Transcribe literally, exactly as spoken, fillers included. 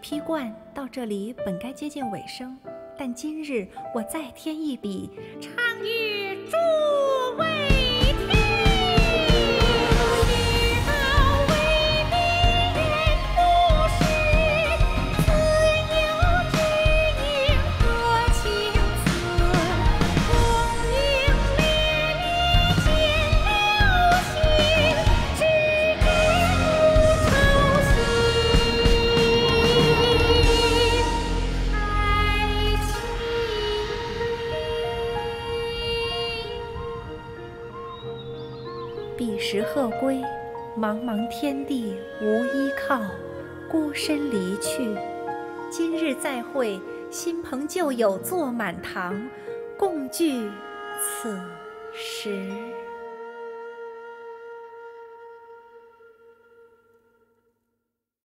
披冠到这里本该接近尾声，但今日我再添一笔，唱与诸位听。知道为民言不实，自有知音和情思。功名烈烈见了心，只知不愁心。爱情。彼时鹤归，茫茫天地无依靠，孤身离去。今日再会，新朋旧友坐满堂，共聚此时。